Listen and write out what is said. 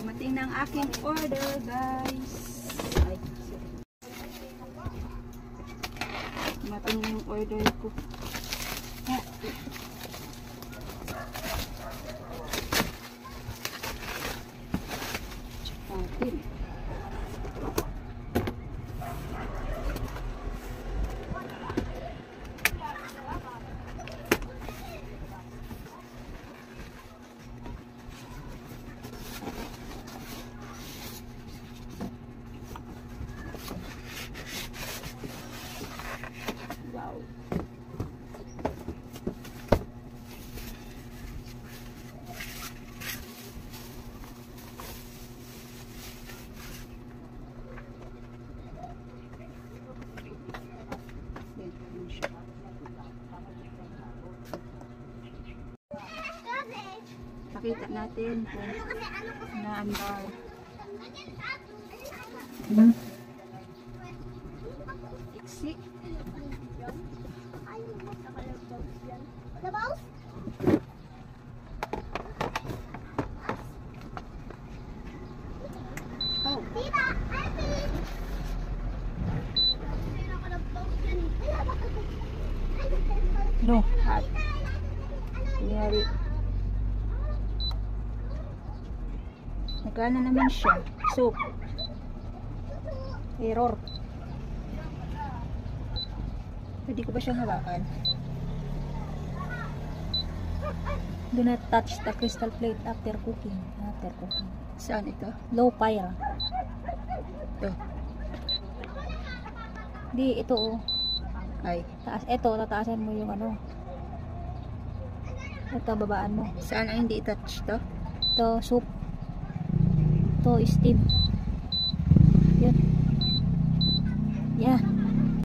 Dumating na ang aking order, guys. Ay, dumating na yung order ko. Chapati. Wow. Pakita natin kung naandar. Iksi. Oh. No, hot. Kunyari. Nagkano naman siya. Soup. Error. Pwede ko ba siyang hawakan? Do not touch the crystal plate after cooking. After cooking. Saan ito? Low fire. Ito. Di, ito oh. Ay. Taas. Ito, tataasan mo yung ano. Ito, babaan mo. Saan ang hindi touch to? Ito, soup. Ito, steam. Yun.